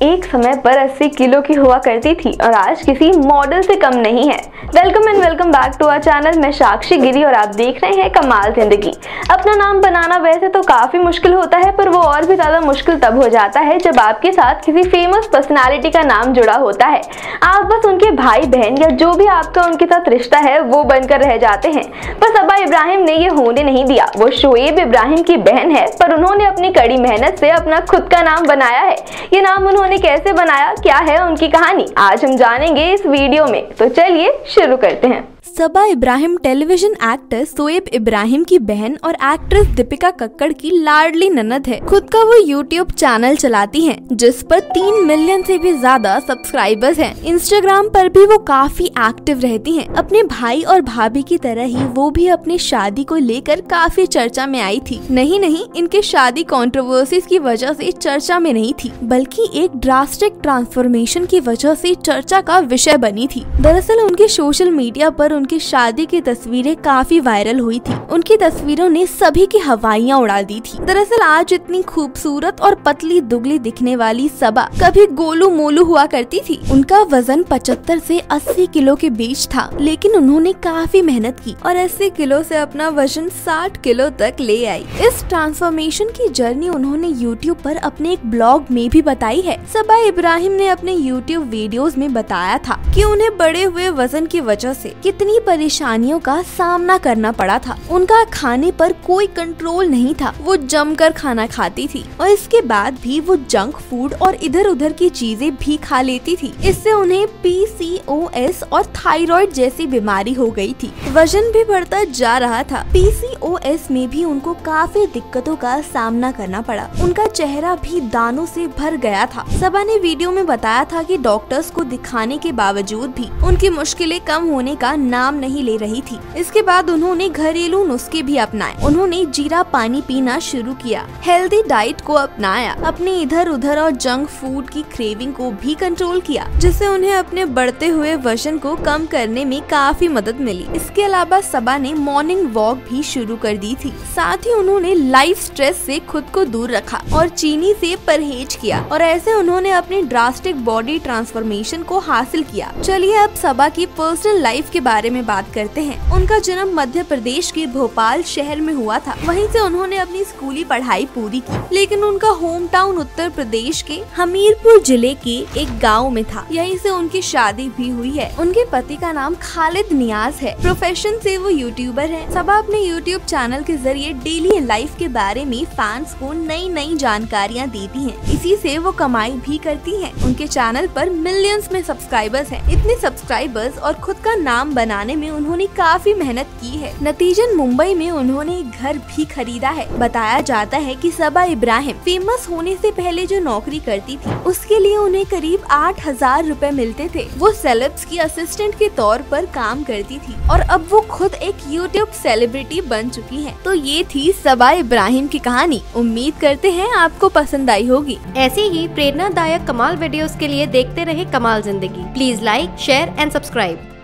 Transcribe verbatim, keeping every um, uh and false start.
एक समय पर अस्सी किलो की हुआ करती थी और आज किसी मॉडल से कम नहीं है। Welcome and welcome back to our channel. मैं साक्षी गिरी और आप देख रहे हैं कमाल जिंदगी। अपना नाम बनाना वैसे तो काफी मुश्किल होता है, पर वो और भी ज्यादा मुश्किल तब हो जाता है जब आपके साथ किसी फेमस पर्सनालिटी का नाम जुड़ा होता है। आप बस उनके भाई बहन या जो भी आपका उनके साथ रिश्ता है वो बनकर रह जाते हैं। पर सबा इब्राहिम ने ये होने नहीं दिया। वो शोएब इब्राहिम की बहन है, पर उन्होंने अपनी कड़ी मेहनत से अपना खुद का नाम बनाया है। ये नाम उन्होंने कैसे बनाया, क्या है उनकी कहानी, आज हम जानेंगे इस वीडियो में। तो चलिए शुरू करते हैं। सबा इब्राहिम टेलीविजन एक्टर शोएब इब्राहिम की बहन और एक्ट्रेस दीपिका कक्कड़ की लाडली ननद है। खुद का वो यूट्यूब चैनल चलाती हैं, जिस पर तीन मिलियन से भी ज्यादा सब्सक्राइबर्स हैं। इंस्टाग्राम पर भी वो काफी एक्टिव रहती हैं। अपने भाई और भाभी की तरह ही वो भी अपनी शादी को लेकर काफी चर्चा में आई थी। नहीं नहीं, इनके शादी कंट्रोवर्सीज की वजह से चर्चा में नहीं थी, बल्कि एक ड्रास्टिक ट्रांसफॉर्मेशन की वजह से चर्चा का विषय बनी थी। दरअसल उनके सोशल मीडिया पर उनकी शादी की तस्वीरें काफी वायरल हुई थी। उनकी तस्वीरों ने सभी की हवाइयां उड़ा दी थी। दरअसल आज इतनी खूबसूरत और पतली दुबली दिखने वाली सबा कभी गोलू मोलू हुआ करती थी। उनका वजन पचहत्तर से अस्सी किलो के बीच था, लेकिन उन्होंने काफी मेहनत की और अस्सी किलो से अपना वजन साठ किलो तक ले आई। इस ट्रांसफॉर्मेशन की जर्नी उन्होंने यूट्यूब पर अपने एक ब्लॉग में भी बताई है। सबा इब्राहिम ने अपने यूट्यूब वीडियोस में बताया था कि उन्हें बढ़े हुए वजन की वजह से कितनी परेशानियों का सामना करना पड़ा था। उनका खाने पर कोई कंट्रोल नहीं था। वो जमकर खाना खाती थी और इसके बाद भी वो जंक फूड और इधर उधर की चीजें भी खा लेती थी। इससे उन्हें पी सी ओ एस और थायराइड जैसी बीमारी हो गई थी। वजन भी बढ़ता जा रहा था। पी सी ओ एस में भी उनको काफी दिक्कतों का सामना करना पड़ा। उनका चेहरा भी दानों से भर गया था। सबा ने वीडियो में बताया था कि डॉक्टर्स को दिखाने के बावजूद भी उनकी मुश्किलें कम होने का नाम नहीं ले रही थी। इसके बाद उन्होंने घरेलू नुस्खे भी अपनाए। उन्होंने जीरा पानी पीना शुरू किया, हेल्दी डाइट को अपनाया, अपने इधर उधर और जंक फूड की क्रेविंग को भी कंट्रोल किया, जिससे उन्हें अपने बढ़ते हुए वजन को कम करने में काफी मदद मिली। इसके अलावा सबा ने मॉर्निंग वॉक भी शुरू कर दी थी। साथ ही उन्होंने लाइफ स्ट्रेस से खुद को दूर रखा और चीनी से परहेज किया और ऐसे उन्होंने अपनी ड्रास्टिक बॉडी ट्रांसफॉर्मेशन को हासिल किया। चलिए अब सबा की पर्सनल लाइफ के बारे में बात करते हैं। उनका जन्म मध्य प्रदेश के भोपाल शहर में हुआ था। वहीं से उन्होंने अपनी स्कूली पढ़ाई पूरी की, लेकिन उनका होम टाउन उत्तर प्रदेश के हमीरपुर जिले के एक गांव में था। यहीं से उनकी शादी भी हुई है। उनके पति का नाम खालिद नियाज है। प्रोफेशन से वो यूट्यूबर हैं। सबा अपने यूट्यूब चैनल के जरिए डेली लाइफ के बारे में फैंस को नई नई जानकारियाँ देती हैं। इसी से वो कमाई भी करती हैं। उनके चैनल पर मिलियंस में सब्सक्राइबर्स हैं। इतने सब्सक्राइबर्स और खुद का नाम बनाने में उन्होंने काफी मेहनत की है। नतीजन मुंबई में उन्होंने एक घर भी खरीदा है। बताया जाता है कि सबा इब्राहिम फेमस होने से पहले जो नौकरी करती थी, उसके लिए उन्हें करीब आठ हजार रूपए मिलते थे। वो सेलेब्स की असिस्टेंट के तौर पर काम करती थी और अब वो खुद एक यूट्यूब सेलिब्रिटी बन चुकी है। तो ये थी सबा इब्राहिम की कहानी। उम्मीद करते हैं आपको पसंद आई होगी। ऐसी ही प्रेरणादायक कमाल वीडियोस के लिए देखते रहे कमाल जिंदगी। Please like, share and subscribe.